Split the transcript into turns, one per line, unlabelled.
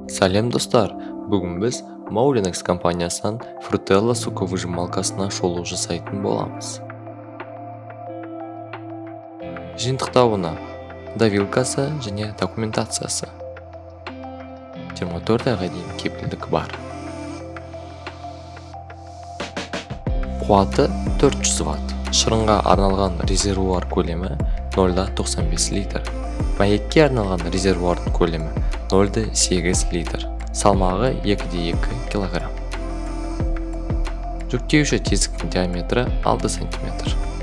Сәлем достар, бүгін біз Moulinex компаниясынан Frutella соковыжималкасына шолу жасайтын боламыз. Жиынтықтауына давилкасы және документациясы 24 айға дейін кепілдік бар. Қуаты 400 Вт. Шырынға арналған резервуар көлемі 0,95 литр. Мәйекке арналған резервуардың көлемі 0,8 литр. Салмағы 2,2 кг. Жүктеуші тесіктің диаметрі 6 см.